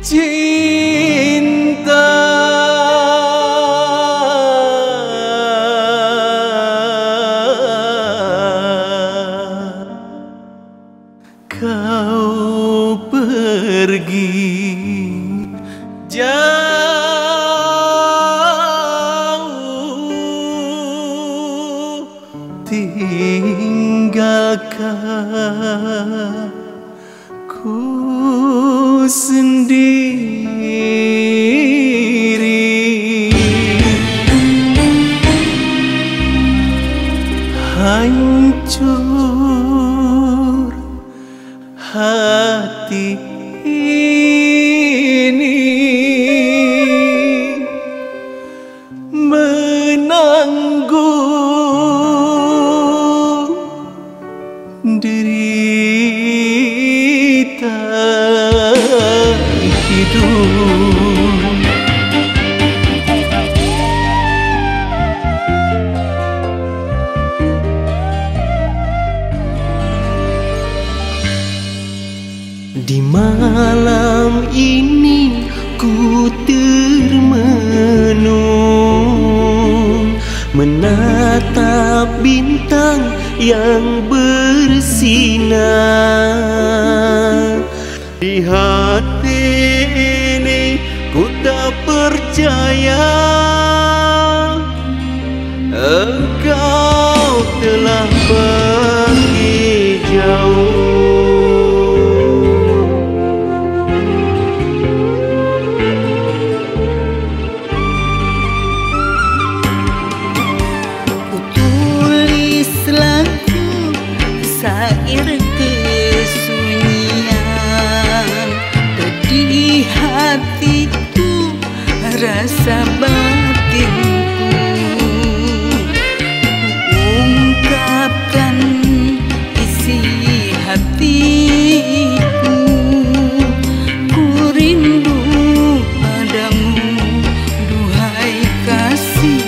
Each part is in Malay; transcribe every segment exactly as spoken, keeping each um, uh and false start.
cinta. Kau pergi jauh, tinggalkan ku sendiri. Hancur hati ini menanggung derita hidup. Di malam ini ku termenung menatap bintang yang bersinar. Di hati ini ku tak percaya engkau telah pergi jauh. Sair kesunyian, pedih hatiku, rasa batinku. Ungkapkan isi hatiku, ku rindu padamu, duhai kasihku.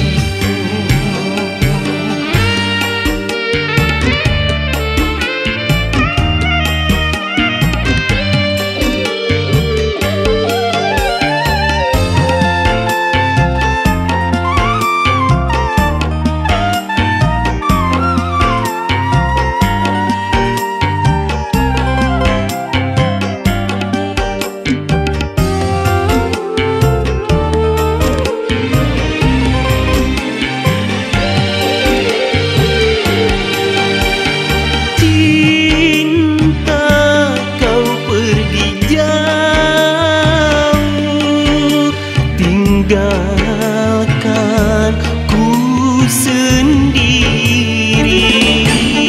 Tinggalkan ku sendiri,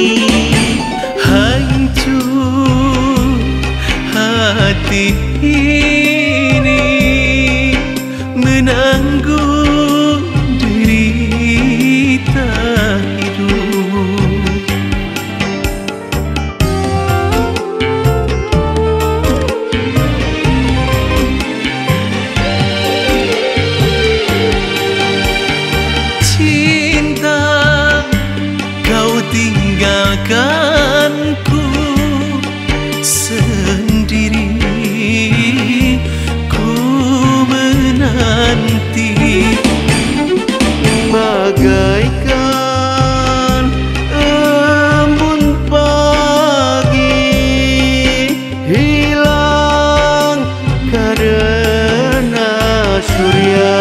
hancur hati ini menanggung derita hidup. Tinggalkanku sendiri, ku menanti bagaikan embun pagi hilang karena surya.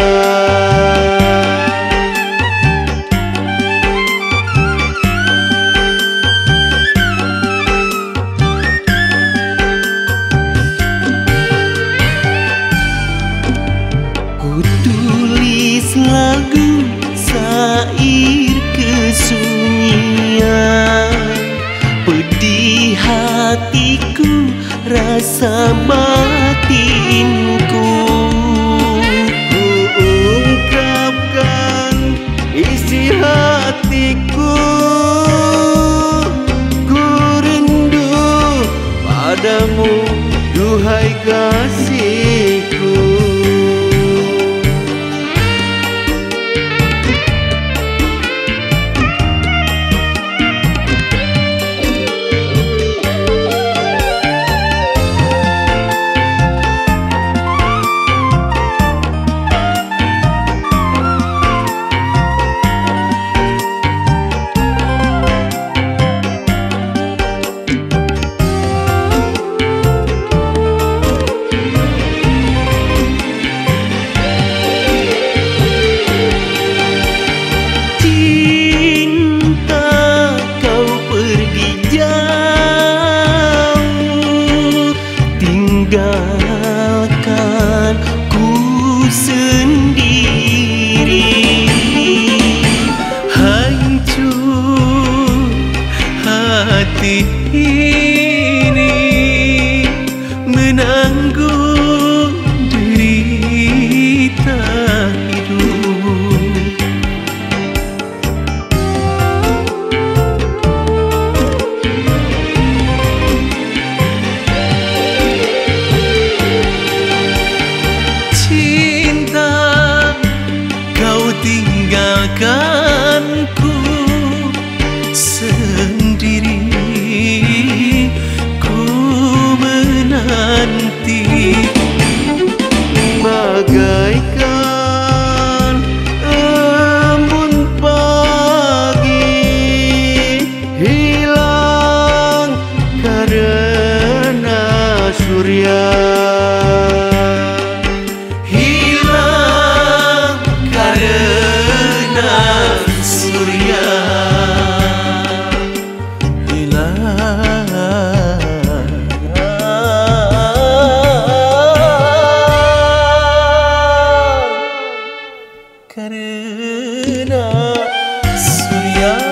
Tulis lagu sair kesunyian, pedih hatiku, rasa batinku. Ku ungkapkan isi hatiku, ku rindu padamu, duhai kasihku. tinggalkan ku sendiri. Hancur hati ini menanggung derita hidup. Cinta, kau tinggalkanku sendiri, ku menanti bagaikan embun pagi hilang karena surya. Hilang karena surya. Karena surya.